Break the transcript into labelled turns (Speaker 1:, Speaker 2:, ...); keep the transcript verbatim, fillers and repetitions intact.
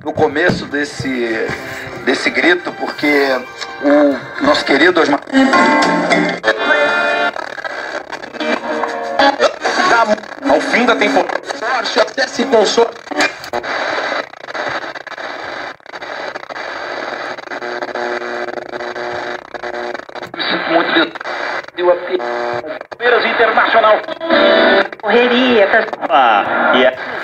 Speaker 1: no começo desse, desse grito, porque o nosso querido Osmar...
Speaker 2: Ao fim da temporada, forte até se consola.
Speaker 3: Muito de... Palmeiras Internacional.
Speaker 4: Correria.
Speaker 3: Ah, e yeah.